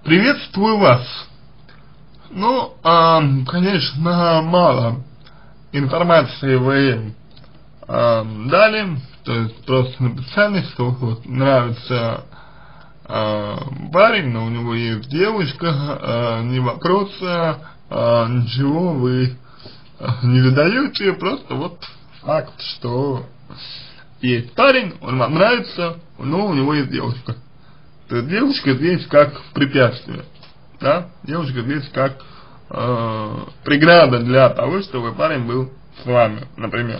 Приветствую вас. Ну, конечно, мало информации вы дали, то есть просто написали, что вот нравится парень, но у него есть девушка, ни вопроса, ничего вы не задаете, просто вот факт, что есть парень, он вам нравится, но у него есть девушка. То есть девушка здесь как препятствие, да, девушка здесь как преграда для того, чтобы парень был с вами, например.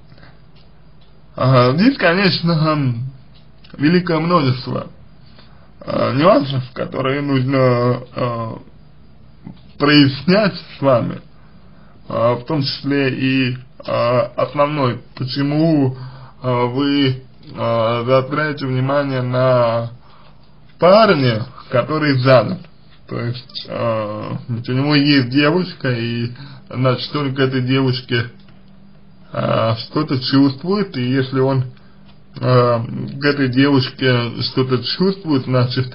Здесь, конечно, великое множество нюансов, которые нужно прояснять с вами, в том числе и основной, почему вы заостряете внимание на парня, который занят. То есть у него есть девушка, и значит он к этой девушке что-то чувствует, и если он к этой девушке что-то чувствует, значит,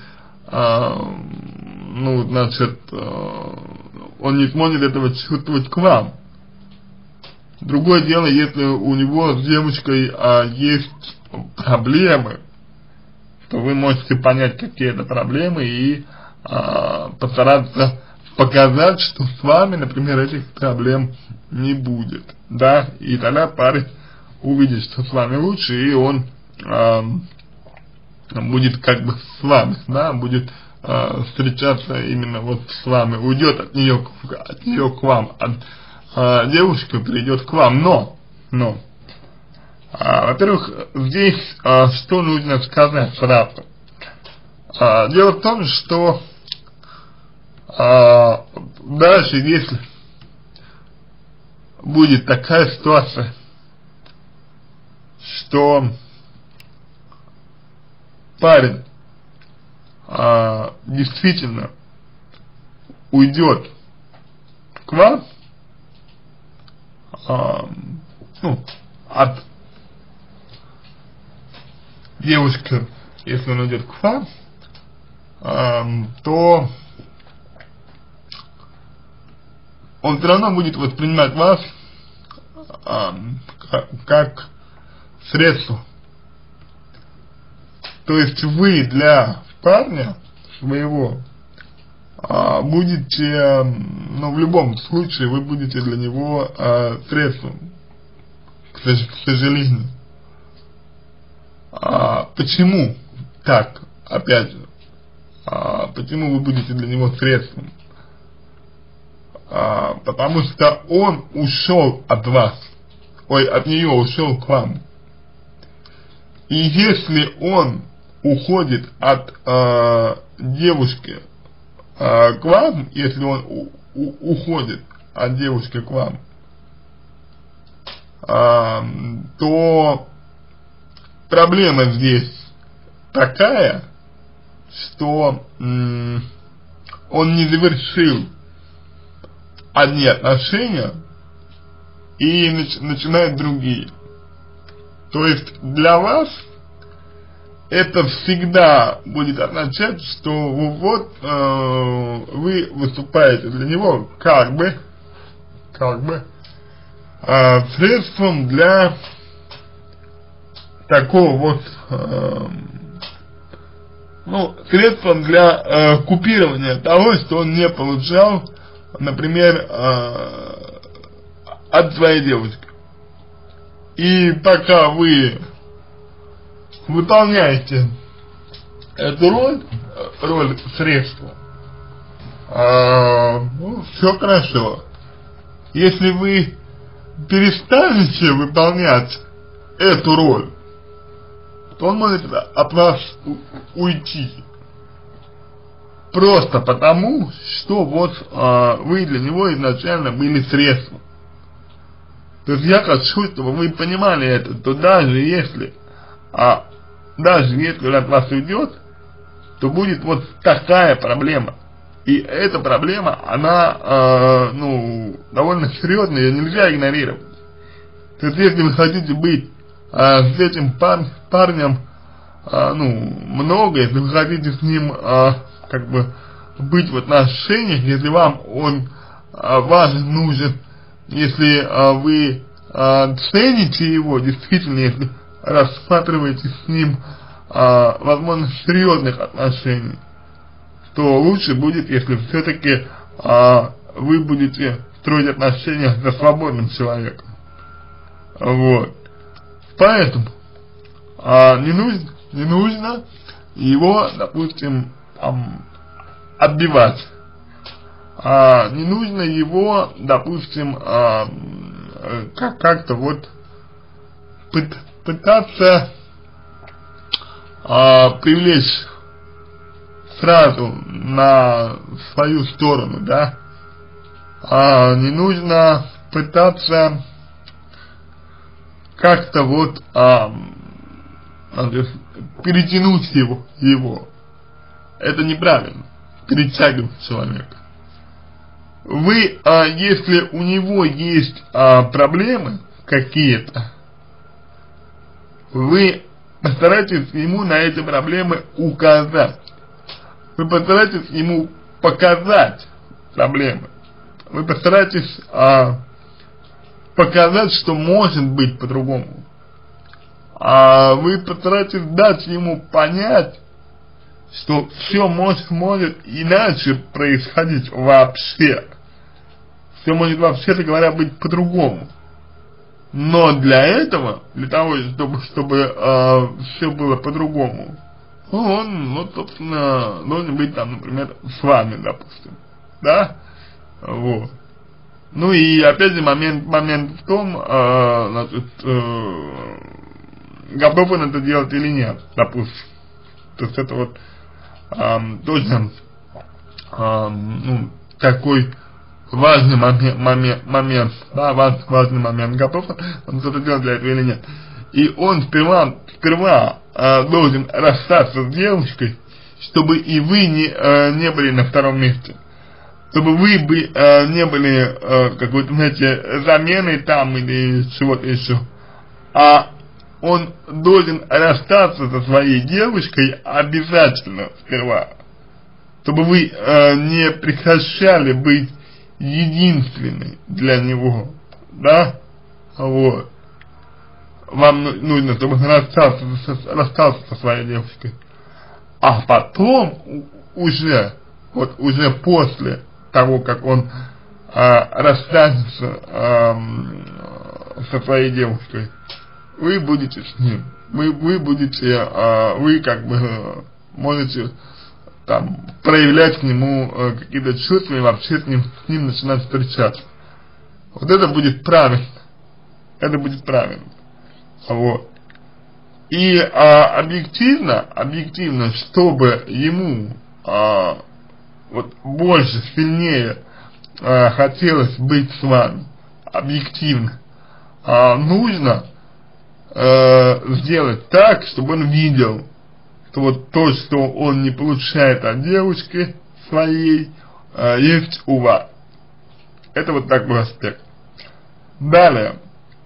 он не сможет этого чувствовать к вам. Другое дело, если у него с девушкой есть проблемы, то вы можете понять, какие это проблемы, и постараться показать, что с вами, например, этих проблем не будет, да, и тогда парень увидит, что с вами лучше, и он будет как бы с вами, да, будет встречаться именно вот с вами, уйдет от нее к вам, от девушки придет к вам, но во-первых, здесь что нужно сказать сразу. Дело в том, что даже если будет такая ситуация, что парень действительно уйдет к вам, от девушки, если он уйдет к вам, то он все равно будет воспринимать вас как средство. То есть вы для парня своего будете, в любом случае вы будете для него средством, к сожалению. Почему так, опять же, почему вы будете для него средством? Потому что он ушел от вас, от нее ушел к вам. И если он уходит от девушки к вам, если он уходит от девушки к вам, то проблема здесь такая, что он не завершил одни отношения и начинает другие. То есть для вас это всегда будет означать, что вот вы выступаете для него как бы средством для такого вот средством для купирования того, что он не получал, например, от своей девушки. И пока вы выполняете эту роль средства, все хорошо. Если вы перестанете выполнять эту роль, то он может от вас уйти. Просто потому, что вот вы для него изначально были средством. То есть я хочу, чтобы вы понимали это, то даже если он от вас уйдет, то будет вот такая проблема. И эта проблема, она, довольно серьезная, ее нельзя игнорировать. То есть если вы хотите быть с этим парнем, много, если вы хотите с ним быть в отношениях, если вам он важен, нужен, если вы цените его, действительно, если рассматриваете с ним возможность серьезных отношений, то лучше будет, если все-таки вы будете строить отношения со свободным человеком. Вот. Поэтому не нужно его, допустим, отбивать. Не нужно его, допустим, как-то вот пытаться привлечь сразу на свою сторону, да. Не нужно пытаться как-то вот перетянуть его. Это неправильно, перетягивать человека. Вы, если у него есть проблемы какие-то, вы постарайтесь ему на эти проблемы указать. Вы постарайтесь ему показать проблемы. Вы постарайтесь показать, что может быть по-другому. Вы постарайтесь дать ему понять, что все может иначе происходить вообще. Все может, вообще-то говоря, быть по-другому. Но для этого, для того, чтобы все было по-другому, он, собственно, должен быть там, например, с вами, допустим. Да? Вот. Ну и опять же момент в том, готов он это делать или нет, допустим. То есть это вот тоже такой важный момент, да, важный момент, готов он что-то делать для этого или нет. И он сперва должен расстаться с девушкой, чтобы и вы не были на втором месте. Чтобы вы не были какой-то, знаете, заменой там или чего-то еще. А он должен расстаться со своей девушкой обязательно сперва. Чтобы вы не прекращали быть единственной для него. Да? Вот. Вам нужно, чтобы расстаться со своей девушкой. А потом уже после того, как он расстанется со своей девушкой, вы будете с ним, вы как бы можете там проявлять к нему какие-то чувства и вообще с ним начинать встречаться. Вот это будет правильно. Это будет правильно. Вот. И объективно, чтобы ему вот больше, сильнее хотелось быть с вами, объективно, нужно сделать так, чтобы он видел, что вот то, что он не получает от девушки своей, есть у вас. Это вот такой аспект. Далее,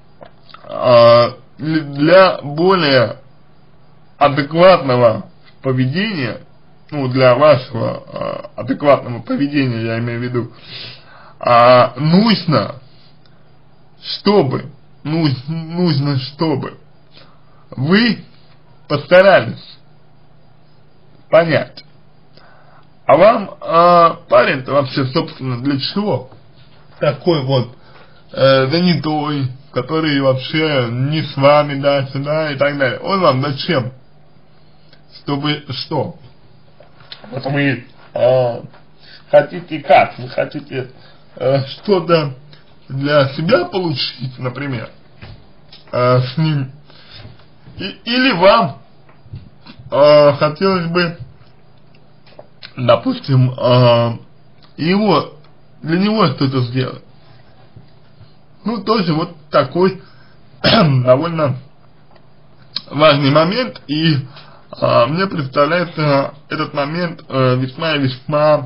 для более адекватного поведения, ну, для вашего адекватного поведения, я имею в виду, нужно, чтобы вы постарались понять, а вам парень-то вообще, собственно, для чего такой вот занятой, который вообще не с вами дальше, да, и так далее. Он вам зачем? Чтобы что? Вот вы хотите как? Вы хотите что-то для себя получить, например, с ним? Или вам хотелось бы, допустим, для него что-то сделать? Ну, тоже вот такой довольно важный момент, и мне представляется этот момент весьма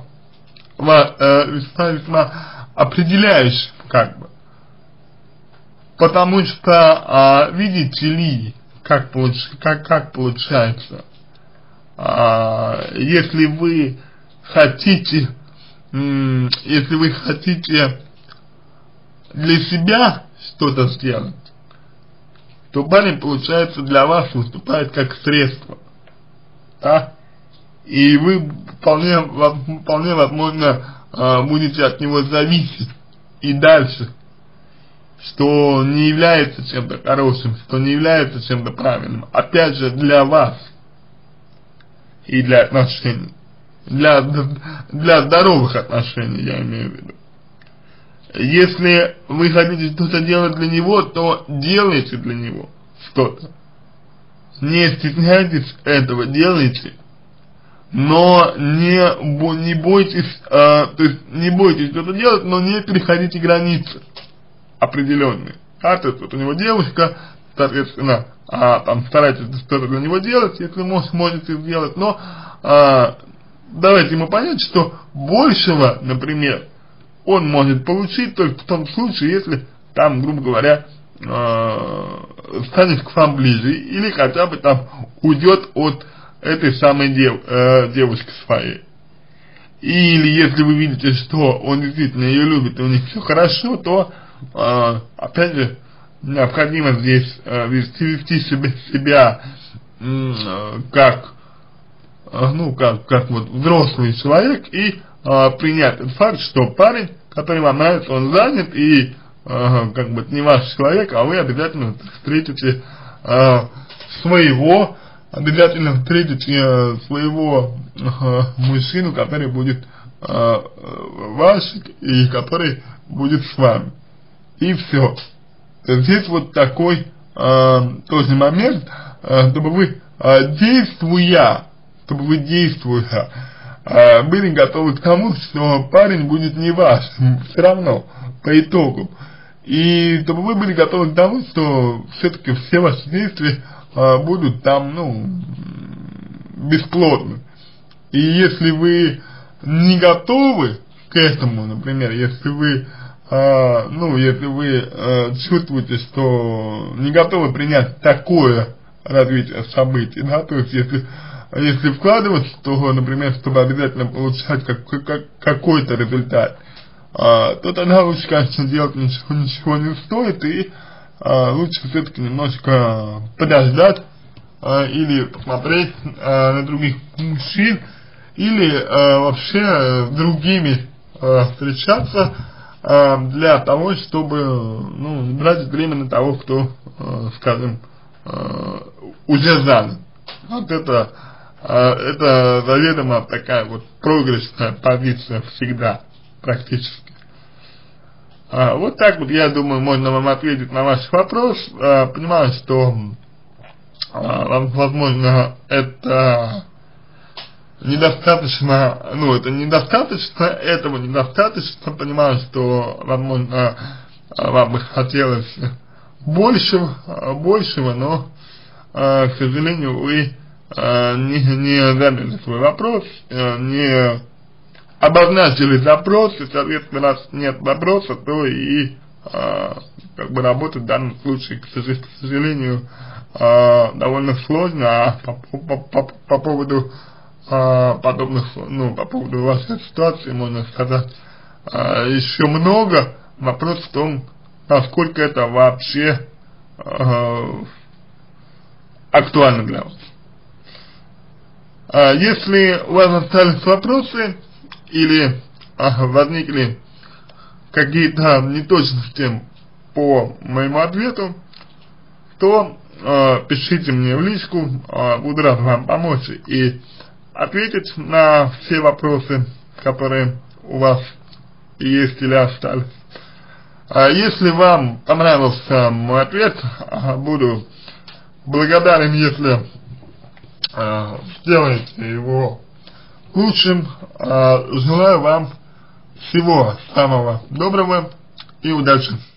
определяющим, как бы. Потому что, видите ли, как получается, если вы хотите, если вы хотите для себя что-то сделать, то парень, получается, для вас выступает как средство, да? И вы вполне возможно будете от него зависеть и дальше, что не является чем-то хорошим, что не является чем-то правильным, опять же для вас и для отношений, для здоровых отношений, я имею в виду. Если вы хотите что-то делать для него, то делайте для него что-то. Не стесняйтесь этого, делайте. Но не бойтесь, то есть не бойтесь что-то делать, но не переходите границы определенные. То есть вот у него девушка, соответственно, там старайтесь что-то для него делать, если можете сделать, но давайте ему понять, что большего, например, он может получить только в том случае, если там, грубо говоря, станет к вам ближе, или хотя бы там уйдет от этой самой девушки своей. Или если вы видите, что он действительно ее любит и у них все хорошо, то опять же необходимо здесь вести себя как вот взрослый человек и принять тот факт, что парень, который вам нравится, он занят и как бы не ваш человек, а вы обязательно встретите своего мужчину, который будет ваш и который будет с вами. И все. Здесь вот такой тоже момент, чтобы вы действуя, были готовы к тому, что парень будет не ваш, все равно, по итогу. И чтобы вы были готовы к тому, что все-таки все ваши действия будут там, бесплодны. И если вы не готовы к этому, например, если вы чувствуете, что не готовы принять такое развитие событий, да, то есть если вкладываться, то, например, чтобы обязательно получать какой-то результат, то тогда лучше, конечно, делать ничего не стоит, и лучше все-таки немножко подождать, или посмотреть на других мужчин, или вообще с другими встречаться, для того, чтобы не тратить время на того, кто, скажем, уже занят. Вот это заведомо такая вот проигрышная позиция всегда, практически. Вот так вот, я думаю, можно вам ответить на ваш вопрос. Понимаю, что, возможно, это недостаточно, этого недостаточно, понимаю, что, возможно, вам бы хотелось большего, но, к сожалению, вы не задали свой вопрос, не обозначили запрос, и, соответственно, раз нет вопроса, то и как бы работать в данном случае, к сожалению, довольно сложно, а по поводу подобных, по поводу вашей ситуации, можно сказать, еще много. Вопрос в том, насколько это вообще актуально для вас. Если у вас остались вопросы или возникли какие-то неточности по моему ответу, то пишите мне в личку, буду рад вам помочь и ответить на все вопросы, которые у вас есть или остались. Если вам понравился мой ответ, буду благодарен, если сделаете его лучшим. Желаю вам всего самого доброго и удачи.